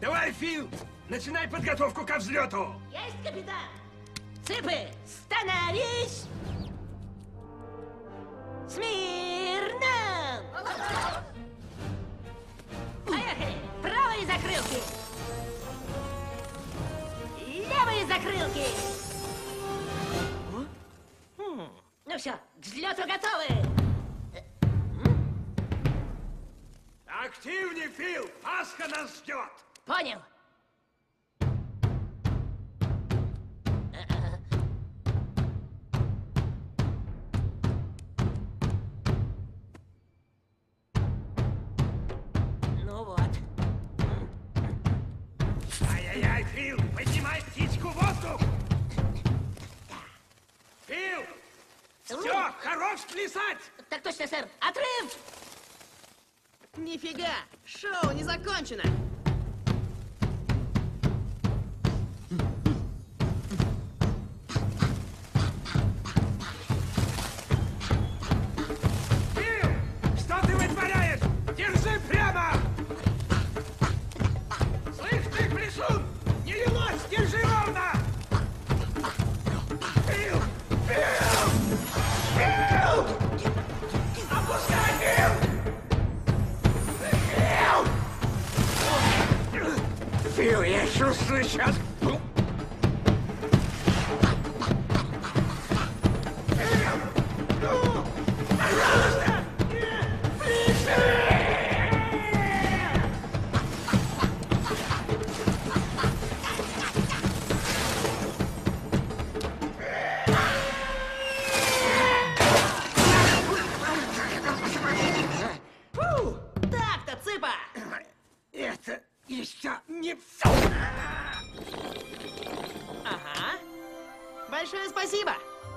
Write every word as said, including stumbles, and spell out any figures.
Давай, Фил, начинай подготовку ко взлету. Есть, капитан. Цыпы, становись! Смирно! Поехали! Правые закрылки! Левые закрылки! Ну все, к взлету готовы! Активнее, Фил! Пасха нас ждет! Понял. Ну вот. Ай-яй-яй, Фил! Поднимай птичку в воздух! Фил! Все, хорош плясать! Так точно, сэр. Отрыв! Нифига! Шоу не закончено! Фил! Что ты вытворяешь? Держи прямо! Слышь ты, плясун! Не лилось! Держи ровно! Фил! Фил! Фил! Опускай, Фил! Фил, я чувствую сейчас... Пожалуйста! Фу! Так-то, цыпа! Это еще не все! Ага. Большое спасибо!